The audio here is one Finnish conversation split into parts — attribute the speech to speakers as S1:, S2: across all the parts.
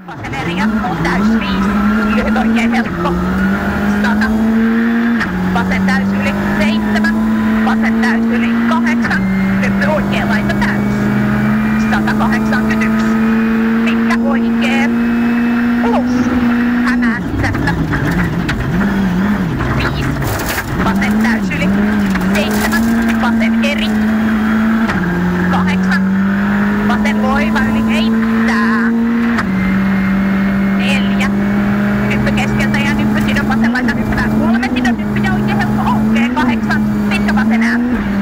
S1: Vasen eri jatkuu täys 5. Lyhyt oikein helppo. 100. Vasen täys yli 7. Vasen täys yli 8. Hyppy oikein laita täys. 181. Pitkä oikein. Plus. Hämäättästä. 5. Vasen täys yli 7. Vasen eri. 8. Vasen loiva yli heittää. 4. Hyppy keskeltä ja nyppy sidon vasen laita hyppää. 3 sidon nyppy ja oikein helppo aukee. 8. Pitkä vasen ää.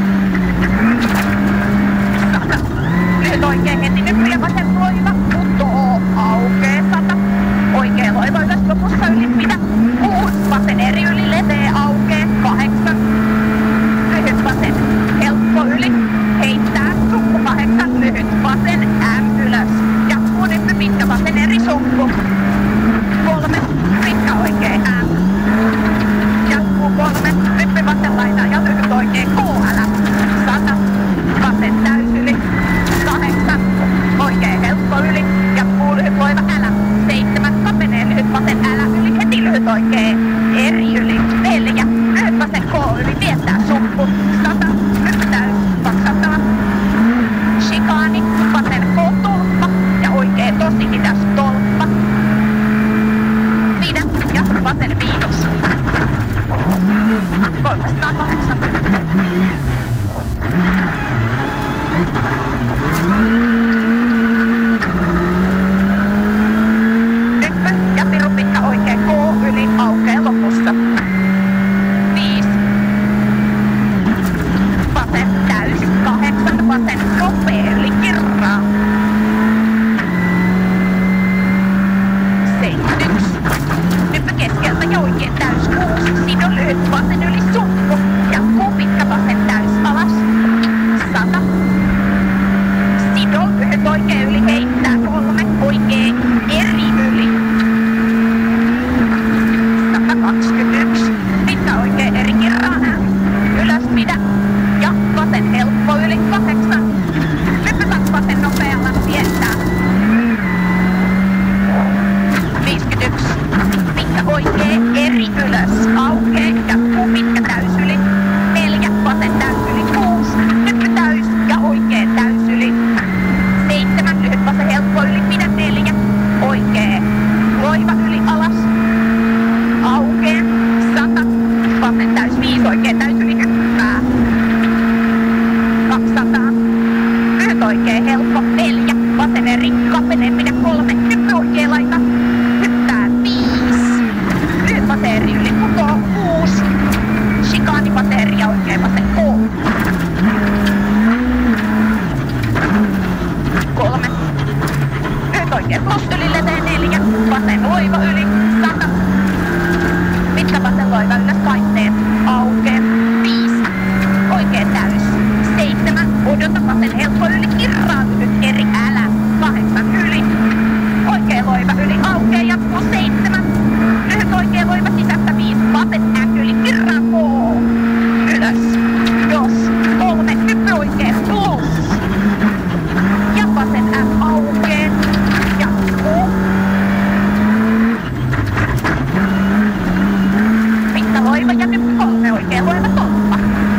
S1: 100. Lyhyt oikein heti nyppy ja vasen loiva. Putoo aukee 100. Oikein loiva ylös lopussa yli mitä. 6. Vasen eri yli leveä aukee. 8. Lyhyt vasen helppo yli. Heittää sukku 8. Lyhyt vasen M ylös. Jatkuu nyppy pitkä vasen eri sukku. 3. Pitkä oikein M. Jatkuu 3. Nyppy vasen laita ja lyhyt oikein KL. 100. Vasen täys yli. 8. Oikein helppo yli. Jatkuu lyhyt loiva älä. 7. Kapenee lyhyt vasen älä yli. Heti lyhyt oikein eri yli. 4. Lyhyt vasen K yli. Viettää sukku. 100. Nyppy täys. 200. Shikaani. Vasen K tolppa. Ja oikein tosi hidas tolppa. Pidä ja vasen miinus. 308. Nyppy ja piru pitkä oikein K yli aukee lopussa. 5. Vasen täys. 8. Vasen nopea yli kirraa. 71. Nyppy keskeltä ja oikein täys 6. Sido lyhyt vasen yli sukku. Jatkuu pitkä vasen täys alas. 100. Sido lyhyt oikein yli heittää 3. Oikein eri yli. 121. Pitkä oikein eri kirraa M. Ylös pidä. Ja vasen helppo yli 8. Nyppy taas vasen nopealla viettää. 51. Pitkä oikein eri ylös. Aukee. Jatkuu pitkä täys yli. 4. Vasen täys yli 6. Nyppy täys ja oikein täys yli. 7. Lyhyt vasen helppo yli. Pidä 4. Oikein. Loiva yli alas. Aukee. 100. Vasen täys 5. Oikein täys yli hyppää. 200. Lyhyt oikein helppo. 4. Vasen eri. Kapenee pidä 3. Nyppy oikein laita. Hyppää 5. Lyhyt vasen eri yli putoo 6. Shikaani vasen eri ja oikein vasen K. 3. Lyhyt oikein plus yli leveä 4. Vasen loiva yli 100. Pitkä vasen loiva ylös kaitteet. Aukee 5. Oikein täys. 7. Odota vasen helppo yli kirraa lyhyt eri älä. 8 yli. Oikein loiva yli aukee jatkuu 7. Lyhyt oikein loiva sisästä 5. Vasen M yli kirraa K. Ylös. Jos. 3. Nyppy oikein plus. Ja vasen M aukee. Jatkuu. Pitkä loiva ja nyppy 3. Oikein loiva tolppa.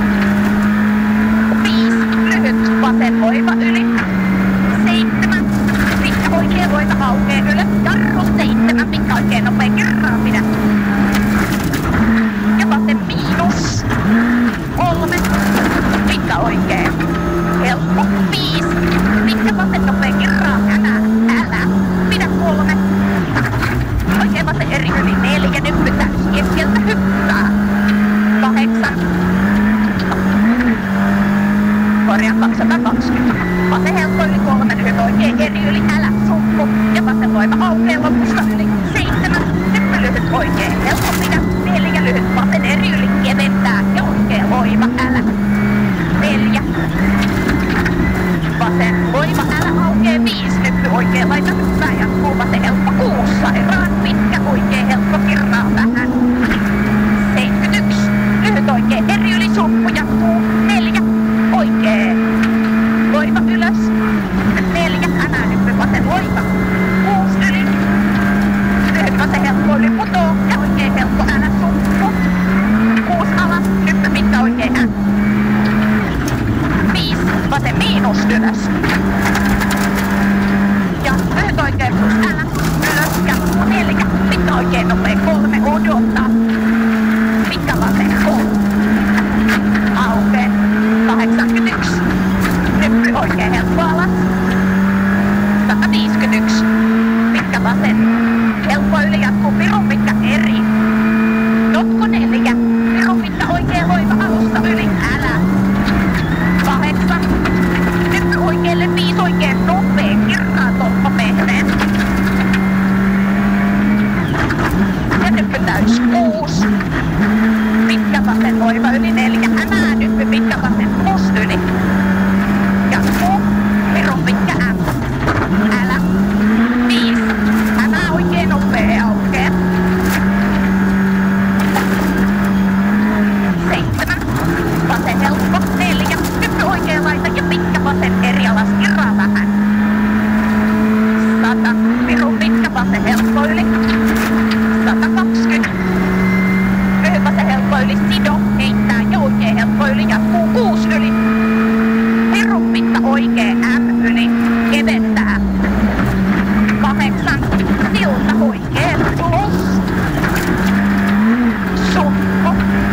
S1: 5. Lyhyt vasen loiva yli. 7. Pitkä oikein loiva aukee ylös. Jarru 7. Pitkä oikein nopea kerran pidä. Ja vasen miinus. 3. Pitkä oikein. Helppo. 5. Pitkä vasen nopea kerran. Älä. Pidä 3. Oikein vasen eri yli 4. Nyppy täys keskeltä hyppää. 8. Korjaan 220. Vasen helppo yli 3. Lyhyt oikein eri yli älä sukku. Ja vasen loiva aukee lopussa yli 7. Nyppy lyhyt oikein helppo pidä. 4. Lyhyt vasen eri yli keventää. Ja oikein loiva älä. 4. Vasen loiva älä aukee 5. Nyppy oikein laita hyppää. Jatkuu vasen helppo 6. Sairaan pitkä oikein helppo kirraa vähän. 71. Lyhyt oikein eri yli sukku. Jatkuu 4. Oikein. Loiva ylös. 4. Nyppy vasen loiva. 6 yli. vasen. Helppo yli jatkuu pirun pitkä eri. Notko 4. Pirun pitkä oikea loiva alusta yli. Älä. 8. Nyt oikealle 5 oikein nopee. Kirraa toppa pehmeet. Ja nyt täys 6. Pitkä vasen loiva yli 4. Älä nyt pitkä vasen plus yli. Jatkuu. Pirun pitkä M. Älä. 5. Älä oikein nopee aukee. 7. Vasen helppo. 4. Nyt oikea laita ja pitkä vasen eri alas. Irraa vähän. 100. Pirun pitkä vasen helppo yli. 120. Lyhyt vasen helppo yli. Sido. Heittää ja oikea helppo yli. Jatkuu 6 yli. Pirun pitkä oikea M yli. Keventää. 8. Silta oikea plus. Sukko.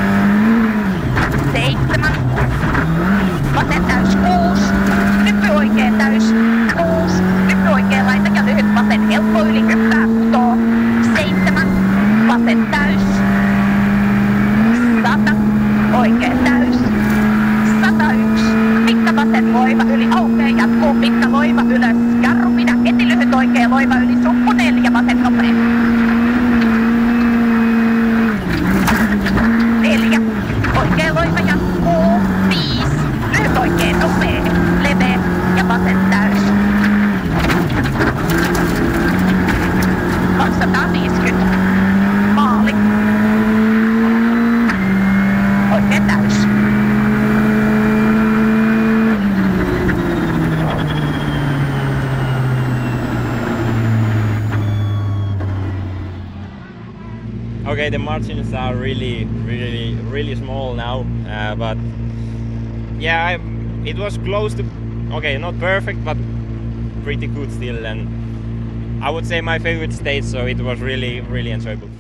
S1: 7. Vasen täys 6. Nyppy oikea täys 6. Nyppy oikea laita ja lyhyt vasen helppo yli. Hyppää kutoo. 7. Vasen täys. 100. Oikea täys. 101. Pitkä vasen loiva yli aukee. Jatkuu pitkä loiva ylös. Jarru pidä heti lyhyt oikea loiva yli. Suppu 4. Vasen nopea. 4. Oikea loiva jatkuu. 5. Lyhyt oikea nopea. Leveä ja vasen täys. 250. Maali. Oikea täys.
S2: Okay, the margins are really small now, but yeah, it was close to, okay, not perfect, but pretty good still, and I would say my favorite stage, so it was really enjoyable.